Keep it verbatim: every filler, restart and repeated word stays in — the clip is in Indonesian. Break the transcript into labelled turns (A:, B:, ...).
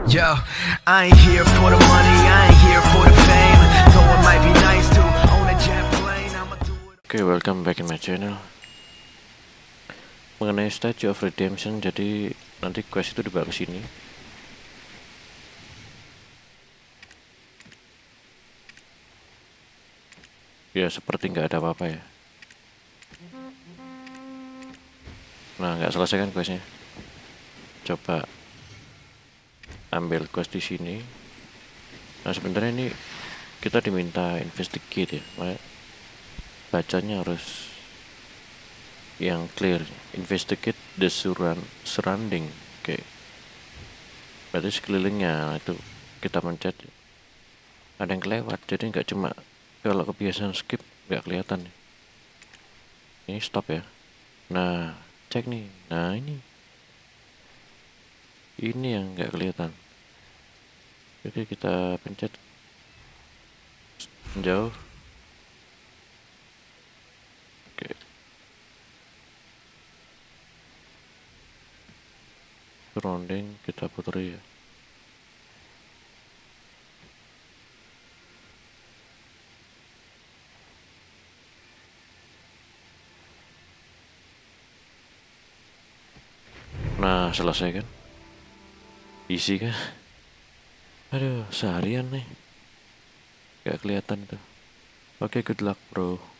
A: Yo, I ain't here for the money, I ain't here for the fame. Though it might be nice to own a jet plane, I'ma do it.
B: Oke, okay, welcome back in my channel. Mengenai Statue of Redemption, jadi nanti quest itu dibawa ke sini. Ya, seperti nggak ada apa-apa ya. Nah, nggak selesai kan questnya. Coba ambil quest di sini. Nah, sebenarnya ini kita diminta investigate ya. Makanya bacanya harus yang clear. Investigate the surrounding. Oke. Okay. Berarti sekelilingnya itu kita pencet. Ada yang kelewat, jadi nggak cuma kalau kebiasaan skip nggak kelihatan. Ini stop ya. Nah, cek nih. Nah, ini. Ini yang nggak kelihatan. Jadi kita pencet jauh. Oke. Surrounding kita putri ya. Nah, selesai kan? Isi kan? Aduh, seharian nih. Gak kelihatan tuh. Oke, good luck bro.